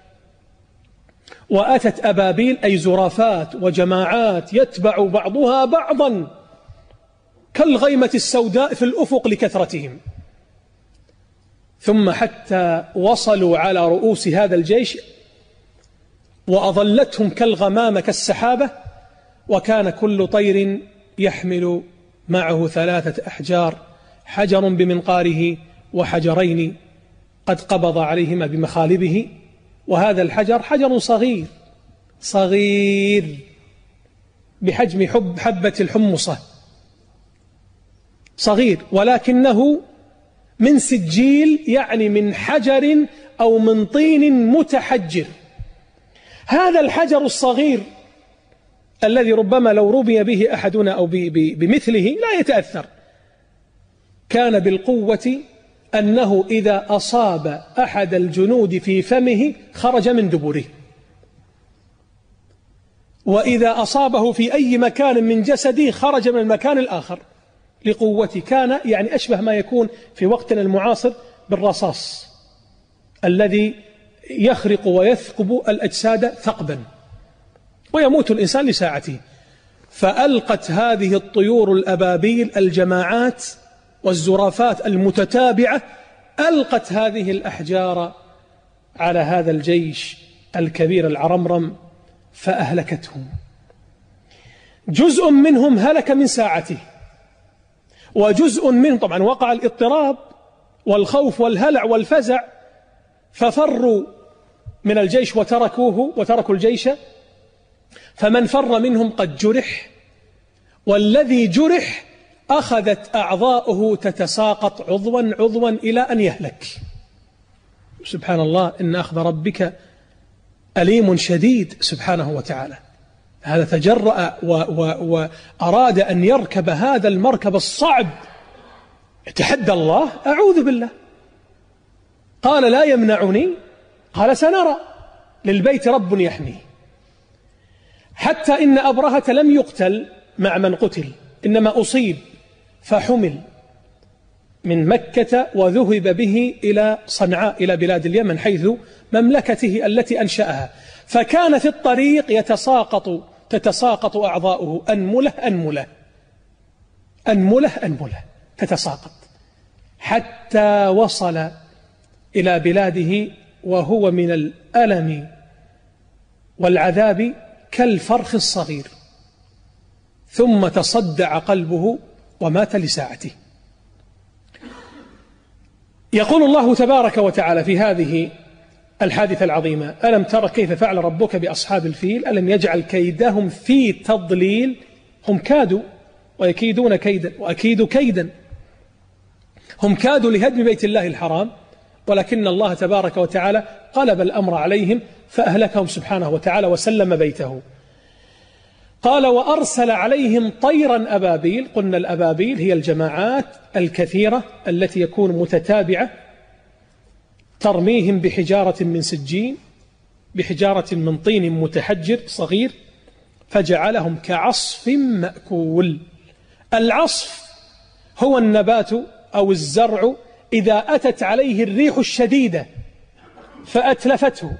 وأتت أبابيل أي زرافات وجماعات يتبع بعضها بعضا كالغيمة السوداء في الأفق لكثرتهم. ثم حتى وصلوا على رؤوس هذا الجيش وأظلتهم كالغمامة كالسحابة، وكان كل طير يحمل معه ثلاثة أحجار، حجر بمنقاره وحجرين قد قبض عليهما بمخالبه. وهذا الحجر حجر صغير صغير بحجم حب حبة الحمصة، صغير ولكنه من سجيل، يعني من حجر أو من طين متحجر. هذا الحجر الصغير الذي ربما لو رمي به أحدنا أو بمثله لا يتأثر، كان بالقوة أنه إذا أصاب أحد الجنود في فمه خرج من دبره. وإذا أصابه في أي مكان من جسده خرج من المكان الآخر لقوته. كان يعني أشبه ما يكون في وقتنا المعاصر بالرصاص الذي يخرق ويثقب الأجساد ثقبا ويموت الإنسان لساعته. فألقت هذه الطيور الأبابيل الجماعات والزرافات المتتابعة، ألقت هذه الأحجار على هذا الجيش الكبير العرمرم فأهلكتهم. جزء منهم هلك من ساعته، وجزء منهم طبعا وقع الاضطراب والخوف والهلع والفزع ففروا من الجيش وتركوه وتركوا الجيش. فمن فر منهم قد جرح، والذي جرح أخذت أعضاؤه تتساقط عضوا عضوا إلى أن يهلك. سبحان الله، إن أخذ ربك أليم شديد سبحانه وتعالى. هذا تجرأ وأراد أن يركب هذا المركب الصعب، يتحدى الله، أعوذ بالله. قال لا يمنعني، قال سنرى، للبيت رب يحميه. حتى إن أبرهة لم يقتل مع من قتل، إنما أصيب فحمل من مكة وذهب به إلى صنعاء إلى بلاد اليمن حيث مملكته التي أنشأها. فكان في الطريق يتساقط تتساقط أعضاؤه أنملة أنملة أنملة أنملة تتساقط، حتى وصل إلى بلاده وهو من الألم والعذاب كالفرخ الصغير، ثم تصدع قلبه ومات لساعته. يقول الله تبارك وتعالى في هذه الحادثة العظيمة: ألم تر كيف فعل ربك بأصحاب الفيل ألم يجعل كيدهم في تضليل. هم كادوا ويكيدون كيدا وأكيد كيدا. هم كادوا لهدم بيت الله الحرام، ولكن الله تبارك وتعالى قلب الأمر عليهم فأهلكهم سبحانه وتعالى وسلم بيته. قال: وأرسل عليهم طيرا أبابيل. قلنا الأبابيل هي الجماعات الكثيرة التي يكون متتابعة، ترميهم بحجارة من سجين، بحجارة من طين متحجر صغير، فجعلهم كعصف مأكول. العصف هو النبات أو الزرع إذا أتت عليه الريح الشديدة فأتلفته،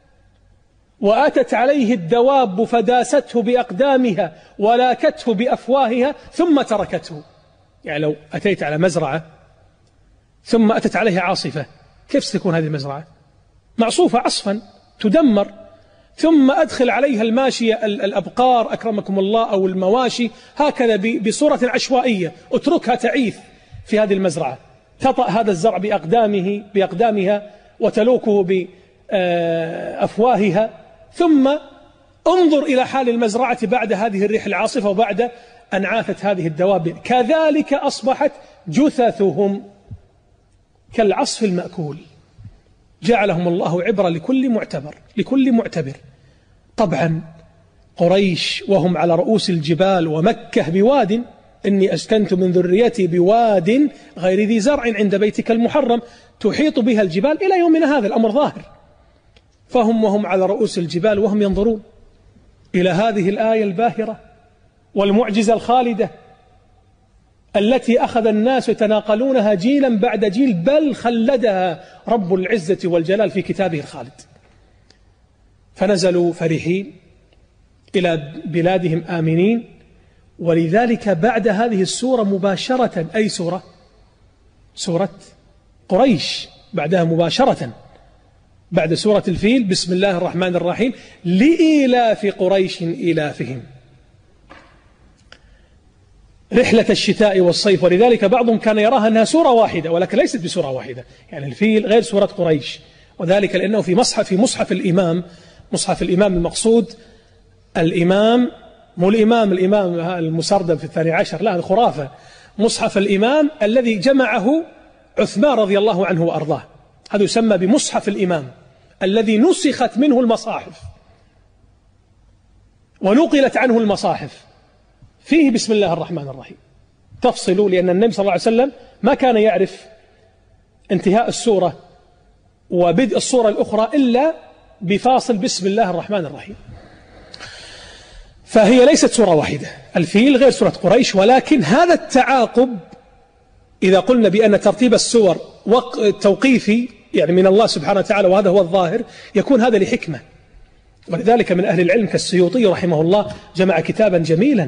وأتت عليه الدواب فداسته بأقدامها ولاكته بأفواهها ثم تركته. يعني لو أتيت على مزرعة ثم أتت عليها عاصفة، كيف ستكون هذه المزرعة؟ معصوفة عصفا تدمر. ثم أدخل عليها الماشية الأبقار أكرمكم الله أو المواشي هكذا بصورة عشوائية، اتركها تعيث في هذه المزرعة، تطأ هذا الزرع بأقدامه بأقدامها وتلوكه بأفواهها، ثم انظر إلى حال المزرعة بعد هذه الريح العاصفة وبعد أن عاثت هذه الدواب. كذلك أصبحت جثثهم كالعصف المأكول. جعلهم الله عبرة لكل معتبر لكل معتبر. طبعا قريش وهم على رؤوس الجبال، ومكة بواد، إني أسكنت من ذريتي بواد غير ذي زرع عند بيتك المحرم، تحيط بها الجبال. إلى يومنا هذا الأمر ظاهر. فهم وهم على رؤوس الجبال وهم ينظرون إلى هذه الآية الباهرة والمعجزة الخالدة التي أخذ الناس يتناقلونها جيلا بعد جيل، بل خلدها رب العزة والجلال في كتابه الخالد. فنزلوا فرحين إلى بلادهم آمنين. ولذلك بعد هذه السورة مباشرة، أي سورة؟ سورة قريش، بعدها مباشرة بعد سورة الفيل: بسم الله الرحمن الرحيم، لإيلاف قريش إيلافهم رحلة الشتاء والصيف. ولذلك بعضهم كان يراها أنها سورة واحدة، ولكن ليست بسورة واحدة. يعني الفيل غير سورة قريش، وذلك لأنه في مصحف في مصحف الإمام مصحف الإمام المقصود الإمام، مو الإمام الإمام المسردم في الثاني عشر، لا، الخرافة. مصحف الإمام الذي جمعه عثمان رضي الله عنه وأرضاه، هذا يسمى بمصحف الإمام الذي نسخت منه المصاحف ونقلت عنه المصاحف. فيه بسم الله الرحمن الرحيم تفصل، لأن النبي صلى الله عليه وسلم ما كان يعرف انتهاء السورة وبدء السورة الأخرى إلا بفاصل بسم الله الرحمن الرحيم. فهي ليست سورة واحدة، الفيل غير سورة قريش، ولكن هذا التعاقب إذا قلنا بأن ترتيب السور توقيفي يعني من الله سبحانه وتعالى، وهذا هو الظاهر، يكون هذا لحكمة. ولذلك من أهل العلم كالسيوطي رحمه الله جمع كتابا جميلا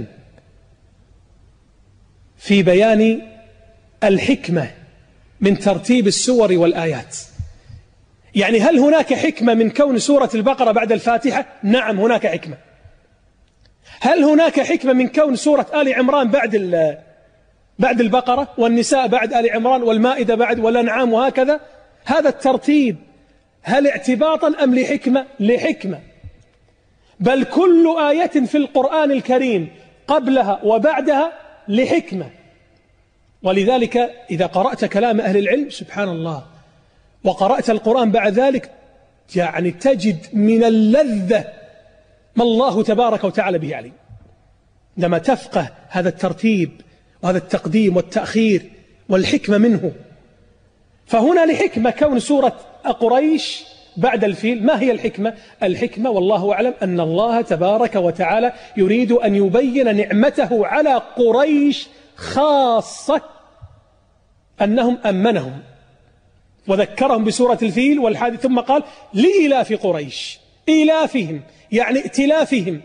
في بيان الحكمة من ترتيب السور والآيات. يعني هل هناك حكمة من كون سورة البقرة بعد الفاتحة؟ نعم هناك حكمة. هل هناك حكمة من كون سورة آل عمران بعد بعد البقرة، والنساء بعد آل عمران، والمائدة بعد، والأنعام، وهكذا؟ هذا الترتيب هل اعتباطا أم لحكمة؟ لحكمة. بل كل آية في القرآن الكريم قبلها وبعدها لحكمة. ولذلك إذا قرأت كلام أهل العلم سبحان الله وقرأت القرآن بعد ذلك يعني تجد من اللذة ما الله تبارك وتعالى به عليم، لما تفقه هذا الترتيب وهذا التقديم والتأخير والحكمة منه. فهنا لحكمة كون سورة قريش بعد الفيل. ما هي الحكمة؟ الحكمة والله أعلم أن الله تبارك وتعالى يريد أن يبين نعمته على قريش خاصة، أنهم أمنهم وذكرهم بسورة الفيل والحادث، ثم قال لإلاف قريش، إلافهم يعني ائتلافهم،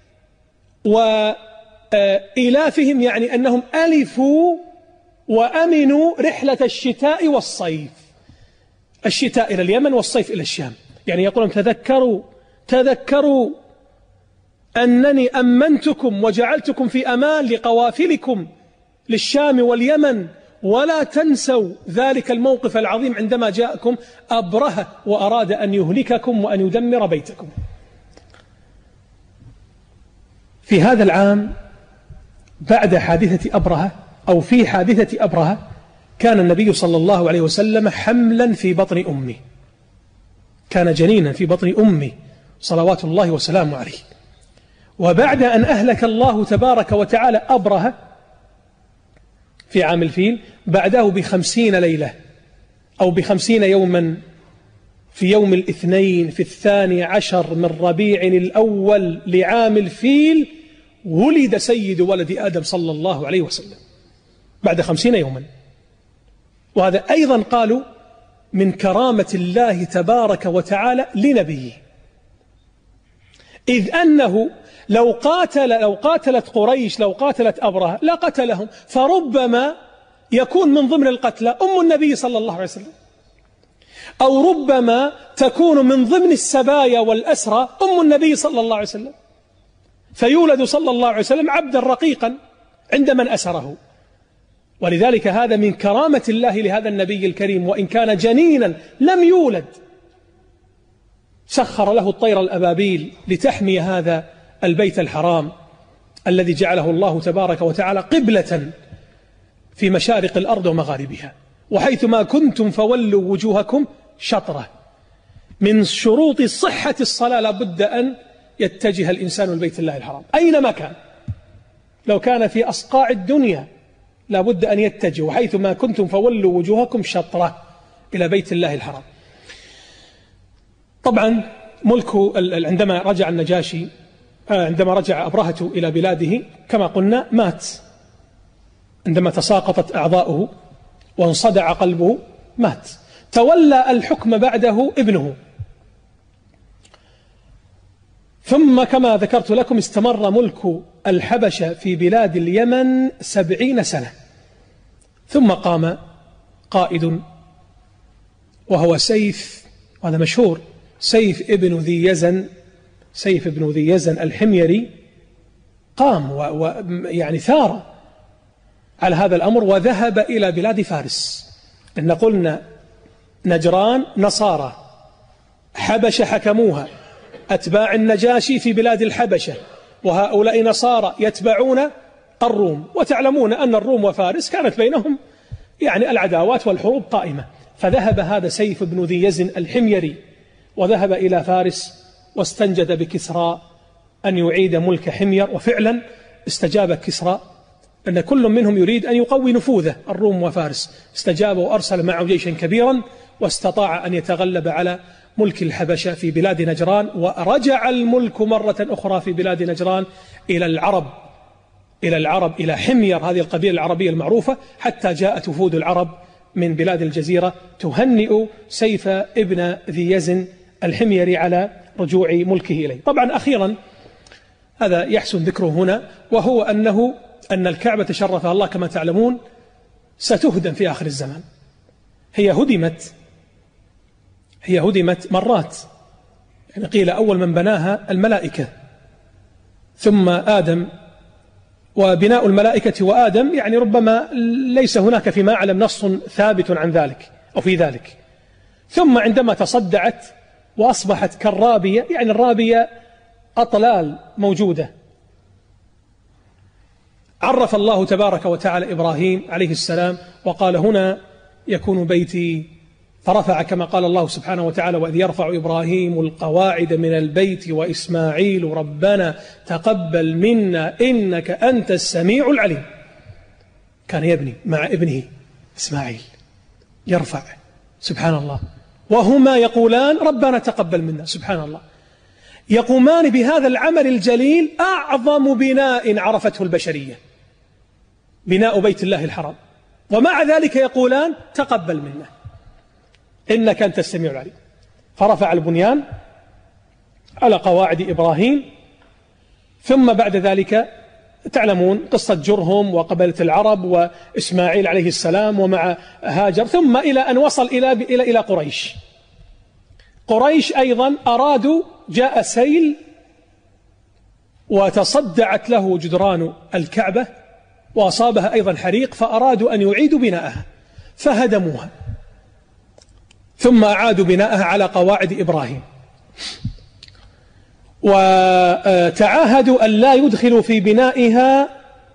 وإلافهم يعني أنهم ألفوا وأمنوا رحلة الشتاء والصيف، الشتاء إلى اليمن والصيف إلى الشام. يعني يقولون تذكروا تذكروا أنني أمنتكم وجعلتكم في أمان لقوافلكم للشام واليمن، ولا تنسوا ذلك الموقف العظيم عندما جاءكم أبرهة وأراد أن يهلككم وأن يدمر بيتكم. في هذا العام بعد حادثة أبرهة أو في حادثة أبرهة كان النبي صلى الله عليه وسلم حملا في بطن أمه، كان جنينا في بطن أمه صلوات الله وسلامه عليه. وبعد أن أهلك الله تبارك وتعالى أبرهة في عام الفيل بعده بخمسين ليلة أو بخمسين يوما، في يوم الاثنين في الثاني عشر من ربيع الأول لعام الفيل ولد سيد ولد آدم صلى الله عليه وسلم بعد خمسين يوما. وهذا أيضا قالوا من كرامة الله تبارك وتعالى لنبيه، إذ أنه لو قاتل لو قاتلت قريش لو قاتلت أبرهة لا قتلهم، فربما يكون من ضمن القتلى أم النبي صلى الله عليه وسلم، أو ربما تكون من ضمن السبايا والأسرى أم النبي صلى الله عليه وسلم، فيولد صلى الله عليه وسلم عبدا رقيقا عند من أسره. ولذلك هذا من كرامة الله لهذا النبي الكريم، وإن كان جنينا لم يولد سخر له الطير الأبابيل لتحمي هذا البيت الحرام الذي جعله الله تبارك وتعالى قبلة في مشارق الأرض ومغاربها. وحيثما كنتم فولوا وجوهكم شطرة. من شروط صحة الصلاة لابد أن يتجه الإنسان لبيت الله الحرام أينما كان، لو كان في أصقاع الدنيا لابد أن يتجه، وحيثما كنتم فولوا وجوهكم شطرة إلى بيت الله الحرام. طبعا ملك عندما رجع النجاشي عندما رجع أبرهة إلى بلاده كما قلنا مات، عندما تساقطت أعضاؤه وانصدع قلبه مات. تولى الحكم بعده ابنه، ثم كما ذكرت لكم استمر ملك الحبشة في بلاد اليمن سبعين سنة، ثم قام قائد وهو سيف، وهذا مشهور، سيف ابن ذي يزن سيف ابن ذي يزن الحميري، قام ويعني ثار على هذا الأمر وذهب إلى بلاد فارس. إن قلنا نجران نصارى، حبشة حكموها، أتباع النجاشي في بلاد الحبشة، وهؤلاء نصارى يتبعون الروم، وتعلمون أن الروم وفارس كانت بينهم يعني العداوات والحروب قائمة. فذهب هذا سيف بن ذي يزن الحميري وذهب إلى فارس واستنجد بكسرى أن يعيد ملك حمير، وفعلا استجاب كسرى، أن كل منهم يريد أن يقوي نفوذه، الروم وفارس، استجاب وأرسل معه جيشا كبيرا واستطاع أن يتغلب على ملك الحبشة في بلاد نجران، ورجع الملك مرة أخرى في بلاد نجران إلى العرب إلى العرب إلى حمير، هذه القبيلة العربية المعروفة، حتى جاءت وفود العرب من بلاد الجزيرة تهنئ سيف ابن ذي يزن الحميري على رجوع ملكه إليه. طبعا أخيرا هذا يحسن ذكره هنا، وهو أنه أن الكعبة شرفها الله كما تعلمون ستهدم في آخر الزمان. هي هدمت هي هدمت مرات، يعني قيل أول من بناها الملائكة ثم آدم، وبناء الملائكة وآدم يعني ربما ليس هناك فيما أعلم نص ثابت عن ذلك أو في ذلك. ثم عندما تصدعت وأصبحت كالرابية، يعني الرابية أطلال موجودة، عرف الله تبارك وتعالى إبراهيم عليه السلام وقال: هنا يكون بيتي، فرفع كما قال الله سبحانه وتعالى: وإذ يرفع إبراهيم القواعد من البيت وإسماعيل ربنا تقبل منا إنك أنت السميع العليم. كان يبني مع ابنه إسماعيل، يرفع، سبحان الله، وهما يقولان ربنا تقبل منا، سبحان الله، يقومان بهذا العمل الجليل، أعظم بناء عرفته البشرية، بناء بيت الله الحرام، ومع ذلك يقولان تقبل منا إنك أنت السميع العليم. فرفع البنيان على قواعد إبراهيم، ثم بعد ذلك تعلمون قصة جرهم وقبيلة العرب وإسماعيل عليه السلام ومع هاجر، ثم إلى أن وصل إلى إلى إلى قريش. قريش أيضا أرادوا، جاء سيل وتصدعت له جدران الكعبة وأصابها أيضا حريق، فأرادوا أن يعيدوا بناءها فهدموها، ثم أعادوا بناءها على قواعد إبراهيم، وتعاهدوا أن لا يدخلوا في بنائها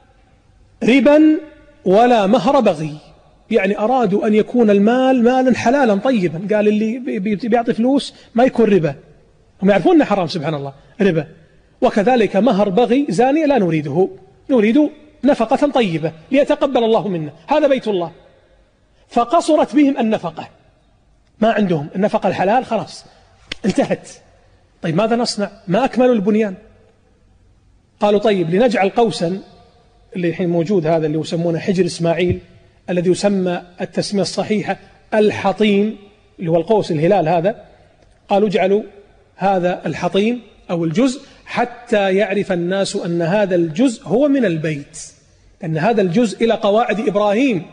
ربا ولا مهر بغي، يعني أرادوا أن يكون المال مالا حلالا طيبا. قال اللي بيعطي فلوس ما يكون ربا، هم يعرفون أنه حرام سبحان الله ربا، وكذلك مهر بغي زاني لا نريده، نريد نفقة طيبة ليتقبل الله منا، هذا بيت الله. فقصرت بهم النفقة، ما عندهم النفقة الحلال، خلاص انتهت. طيب ماذا نصنع؟ ما أكملوا البنيان. قالوا طيب لنجعل قوسا اللي الحين موجود، هذا اللي يسمونه حجر إسماعيل، الذي يسمى التسمية الصحيحة الحطيم، اللي هو القوس الهلال هذا. قالوا اجعلوا هذا الحطيم أو الجزء حتى يعرف الناس أن هذا الجزء هو من البيت، أن هذا الجزء إلى قواعد إبراهيم،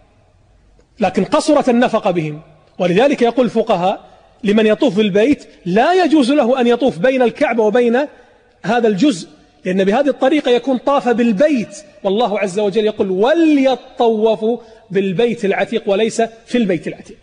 لكن قصرت النفقة بهم. ولذلك يقول الفقهاء لمن يطوف بالبيت لا يجوز له أن يطوف بين الكعبة وبين هذا الجزء، لأن بهذه الطريقة يكون طاف بالبيت، والله عز وجل يقول وليطوفوا بالبيت العتيق وليس في البيت العتيق.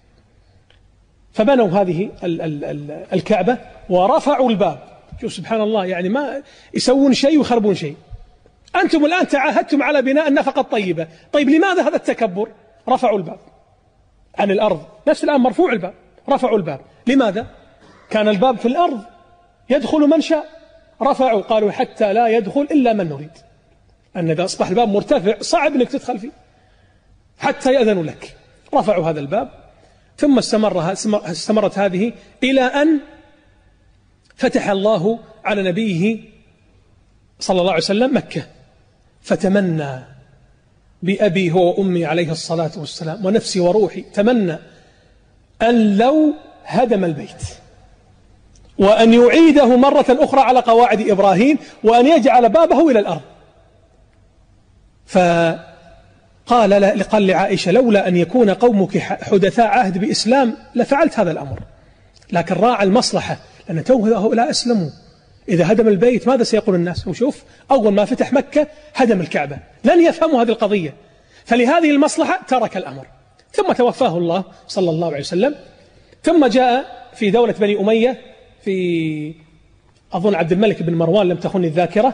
فبنوا هذه ال ال ال الكعبة ورفعوا الباب. شوف سبحان الله، يعني ما يسوون شيء ويخربون شيء. أنتم الآن تعاهدتم على بناء النفقة الطيبة، طيب لماذا هذا التكبر؟ رفعوا الباب عن الأرض، نفس الآن مرفوع الباب، رفعوا الباب. لماذا؟ كان الباب في الأرض يدخل من شاء، رفعوا، قالوا حتى لا يدخل إلا من نريد، أن إذا أصبح الباب مرتفع صعب أنك تدخل فيه حتى يأذنوا لك. رفعوا هذا الباب، ثم استمر استمرت هذه إلى أن فتح الله على نبيه صلى الله عليه وسلم مكة، فتمنى بأبي هو وأمي عليه الصلاة والسلام ونفسي وروحي، تمنى أن لو هدم البيت وأن يعيده مرة أخرى على قواعد إبراهيم وأن يجعل بابه إلى الأرض. فقال قال لعائشة لولا أن يكون قومك حدثاء عهد بإسلام لفعلت هذا الأمر، لكن راعى المصلحة، لأن توه هؤلاء أسلموا، إذا هدم البيت ماذا سيقول الناس؟ وشوف أول ما فتح مكة هدم الكعبة، لن يفهموا هذه القضية، فلهذه المصلحة ترك الأمر. ثم توفاه الله صلى الله عليه وسلم، ثم جاء في دولة بني أمية في أظن عبد الملك بن مروان لم تخني الذاكرة،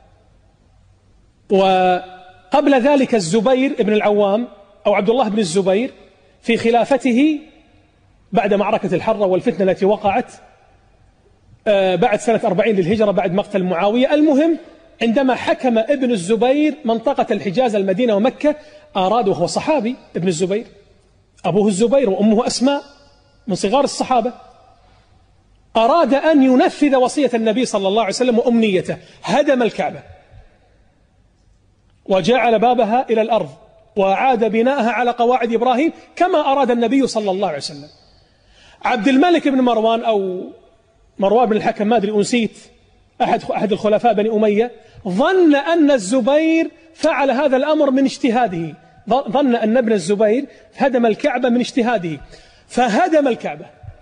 وقبل ذلك الزبير بن العوام أو عبد الله بن الزبير في خلافته بعد معركة الحرة والفتنة التي وقعت بعد سنة أربعين للهجرة بعد مقتل معاوية. المهم عندما حكم ابن الزبير منطقة الحجاز المدينة ومكة أراد، وهو صحابي ابن الزبير، أبوه الزبير وأمه أسماء من صغار الصحابة، أراد أن ينفذ وصية النبي صلى الله عليه وسلم وأمنيته، هدم الكعبة وجعل بابها إلى الأرض وأعاد بناءها على قواعد إبراهيم كما أراد النبي صلى الله عليه وسلم. عبد الملك بن مروان أو مروان بن الحكم، ما أدري أنسيت، أحد أحد الخلفاء بني أمية، ظن أن الزبير فعل هذا الأمر من اجتهاده، ظن أن ابن الزبير هدم الكعبة من اجتهاده، فهدم الكعبة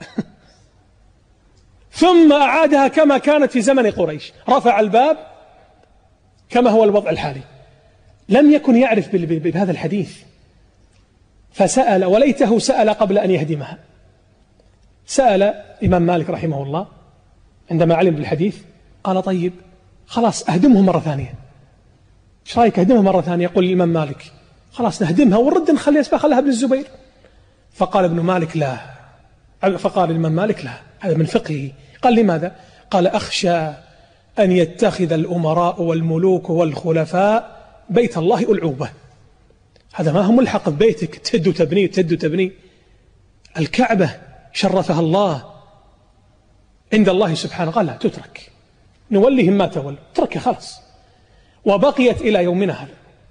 ثم أعادها كما كانت في زمن قريش، رفع الباب كما هو الوضع الحالي. لم يكن يعرف بهذا الحديث فسأل، وليته سأل قبل أن يهدمها. سأل إمام مالك رحمه الله عندما علم بالحديث، قال طيب خلاص أهدمه مرة ثانية، إيش رأيك أهدمها مرة ثانية؟ يقول الإمام مالك خلاص نهدمها ونرد نخلي أسباب خلها ابن الزبير. فقال ابن مالك لا، فقال الإمام مالك لا، هذا من فقهه. قال لماذا؟ قال أخشى أن يتخذ الأمراء والملوك والخلفاء بيت الله ألعوبة، هذا ما هو ملحق ببيتك تهد وتبني تهد وتبني. الكعبة شرفها الله عند الله سبحانه، قال لا تترك، نولهم ما تولوا، تركها خلاص. وبقيت إلى يومنا هذا،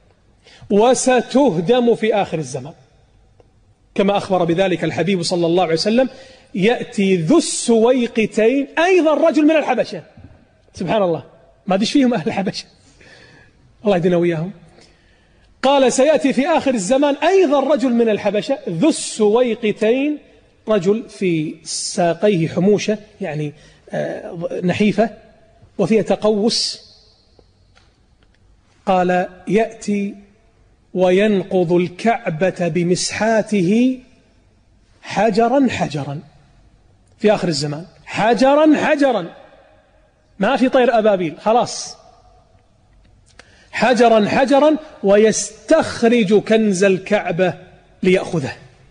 وستهدم في آخر الزمان كما أخبر بذلك الحبيب صلى الله عليه وسلم. يأتي ذو السويقتين أيضا رجل من الحبشة، سبحان الله، ما دش فيهم أهل الحبشة، الله يهدينا وياهم. قال سيأتي في آخر الزمان أيضا رجل من الحبشة ذو السويقتين، رجل في ساقيه حموشة يعني نحيفة وفيها تقوس. قال يأتي وينقض الكعبة بمسحاته حجرا حجرا في آخر الزمان، حجرا حجرا، ما في طير أبابيل، خلاص حجرا حجرا، ويستخرج كنز الكعبة ليأخذه.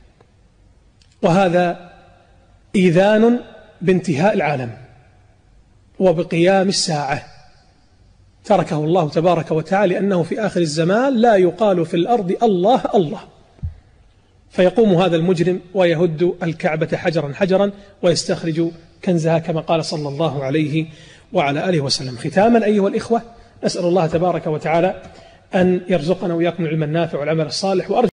وهذا إذان بانتهاء العالم وبقيام الساعة، تركه الله تبارك وتعالى لأنه في آخر الزمان لا يقال في الأرض الله الله، فيقوم هذا المجرم ويهد الكعبة حجرا حجرا ويستخرج كنزها كما قال صلى الله عليه وعلى آله وسلم. ختاما أيها الإخوة، نسأل الله تبارك وتعالى أن يرزقنا وإياكم العلم النافع والعمل الصالح، وأرجو